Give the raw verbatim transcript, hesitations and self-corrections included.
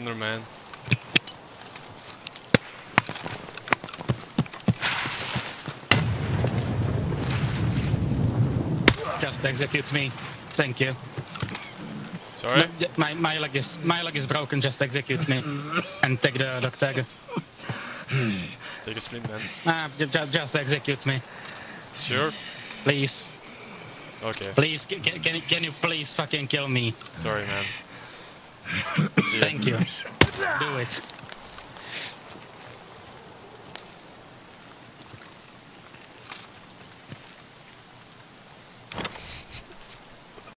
under, man. Just execute me. Thank you. Sorry? No, my, my leg is my leg is broken, just execute me. And take the dog tag. Take a sprint, man. Ah, j j just execute me. Sure? Please. Okay. Please, can, can, can you please fucking kill me? Sorry, man. Thank you. Do it.